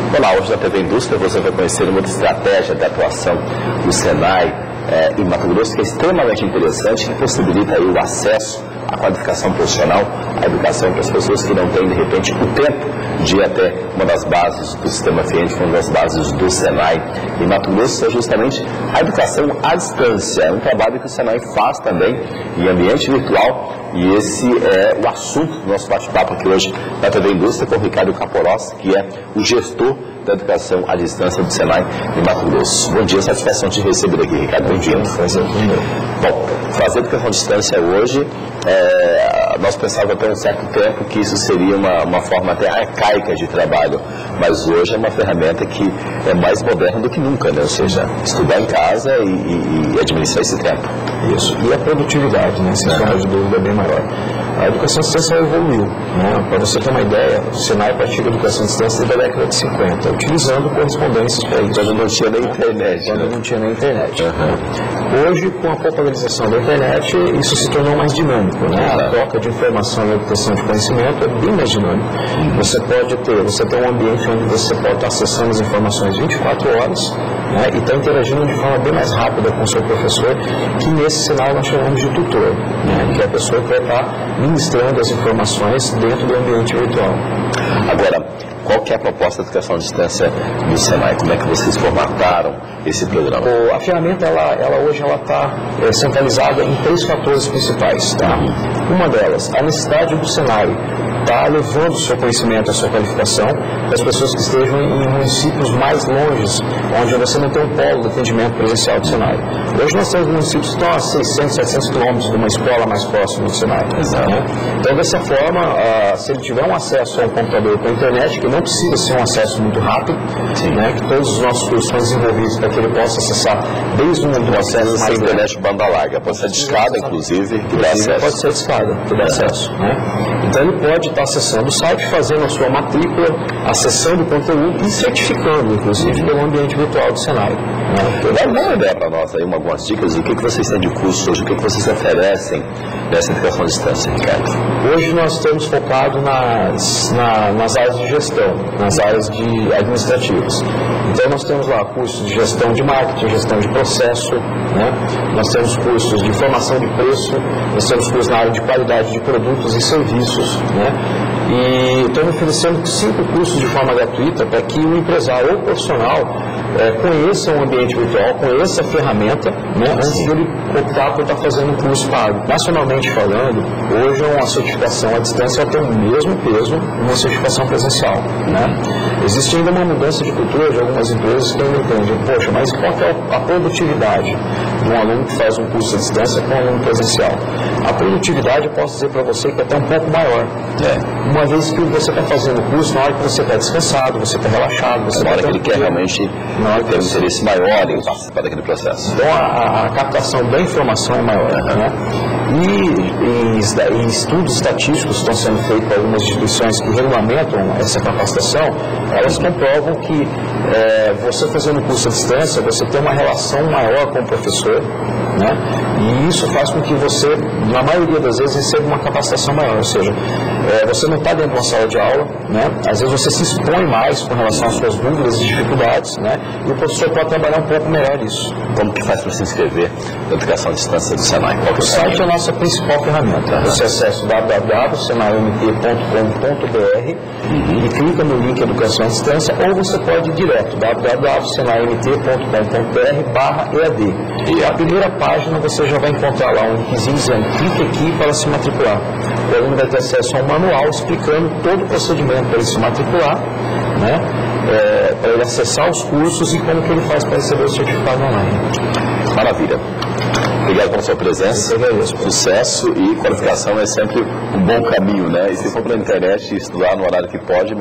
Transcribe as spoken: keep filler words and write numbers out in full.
Olá, hoje na T V Indústria você vai conhecer uma outra estratégia de atuação do Senai é, em Mato Grosso, que é extremamente interessante, que possibilita aí o acesso à qualificação profissional, à educação para as pessoas que não têm, de repente, o tempo de ir até uma das bases do sistema FIEND, uma das bases do Senai em Mato Grosso, é justamente a educação à distância. É um trabalho que o Senai faz também em ambiente virtual, e esse é o assunto do nosso bate-papo aqui hoje na T V Indústria com o Ricardo Caporossi, que é o gestor da educação à distância do Senai em Mato Grosso. Bom dia, satisfação de receber aqui, Ricardo. Bem-vindo. Bom, fazer educação à distância hoje, é, nós pensávamos até um certo tempo que isso seria uma, uma forma até arcaica de trabalho, mas hoje é uma ferramenta que é mais moderna do que nunca, né? Ou seja, estudar em casa e, e, e administrar esse tempo. Isso, e a produtividade, né? Sem sombra de dúvida, é bem maior. A educação à distância evoluiu, né? Para você ter uma ideia, o Senai pratica a educação à distância desde a década de cinquenta, utilizando correspondências para isso. Quando não tinha nem internet. Quando né? não tinha nem internet. Uhum. Hoje, com a popularização da internet, isso se tornou mais dinâmico, né? A troca de informação e a obtenção de conhecimento é bem mais dinâmico. Uhum. Você pode ter, você tem um ambiente onde você pode estar acessando as informações vinte e quatro horas, né? E está interagindo de forma bem mais rápida com o seu professor, que nesse cenário nós chamamos de tutor, né? Que é a pessoa que vai estar ministrando as informações dentro do ambiente virtual. Agora, qual que é a proposta de educação à distância do Senai? Como é que vocês formataram esse programa? O, a ferramenta, ela, ela hoje ela está é, centralizada em três fatores principais. Tá? Uma delas, a necessidade do Senai está levando o seu conhecimento, a sua qualificação para as pessoas que estejam em municípios mais longes, onde você não tem um polo de atendimento presencial do Senai. Hoje nós temos municípios que estão a seiscentos, setecentos quilômetros de uma escola mais próxima do Senai. Né? Então, dessa forma, ah, se ele tiver um acesso a um computador com a internet, que não precisa ser um acesso muito rápido, né? Que todos os nossos cursos são desenvolvidos para que ele possa acessar desde um do acesso sem internet banda larga, pode ser de escada, inclusive, que dá acesso. Pode ser de escada, que dá acesso. Né? Então, ele pode estar acessando o site, fazendo a sua matrícula, acessando o conteúdo e certificando, inclusive, pelo ambiente virtual do Senai. Né? Dá uma ideia para nós aí, algumas dicas do que, que vocês têm de curso hoje, o que, que vocês oferecem nessa educação à distância, Ricardo? Hoje nós estamos focados nas, na, nas áreas de gestão, nas áreas de administrativas. Então nós temos lá cursos de gestão de marketing, gestão de processo, né? Nós temos cursos de formação de preço, nós temos cursos na área de qualidade de produtos e serviços, né? E estamos oferecendo cinco cursos de forma gratuita para que o empresário ou profissional é, conheça o ambiente virtual, conheça a ferramenta, né, antes de ele optar por estar fazendo um curso pago. Nacionalmente falando, hoje uma certificação à distância tem o mesmo peso de uma certificação presencial. Né? Existe ainda uma mudança de cultura de algumas empresas que ainda entendem, poxa, mas qual é a produtividade de um aluno que faz um curso à distância com um aluno presencial? A produtividade, eu posso dizer para você que é até um pouco maior. É. Uma vez que você está fazendo o curso, na hora que você está descansado, você está relaxado, você na hora tá que ele quer realmente ter um interesse maior em participar daquele processo. Então a, a captação da informação é maior. Uhum. Né? E em estudos estatísticos que estão sendo feitos por algumas instituições que regulamentam essa capacitação, elas comprovam que é, você fazendo o curso à distância, você tem uma relação maior com o professor, né? E isso faz com que você, na maioria das vezes, receba uma capacitação maior, ou seja, é, você não está dentro de uma sala de aula, né? Às vezes você se expõe mais com relação às suas dúvidas e dificuldades, né? E o professor pode trabalhar um pouco melhor isso. Como que faz para se inscrever na educação à distância do Senai? Qual que é o site é a nossa principal ferramenta. Uhum. Você acessa w w w ponto senai m t ponto com ponto b r uhum. e clica no link Educação à Distância, ou você pode ir direto, w w w ponto senai m t ponto com ponto b r barra e a d. E a primeira página você já vai encontrar lá um linkzinho dizendo clique aqui para se matricular. O aluno vai ter acesso a um manual explicando todo o procedimento para ele se matricular, né? É, para ele acessar os cursos e como que ele faz para receber o certificado online. Maravilha. Obrigado pela sua presença. Sucesso e qualificação é sempre um bom caminho, né? E se for pela internet estudar no horário que pode,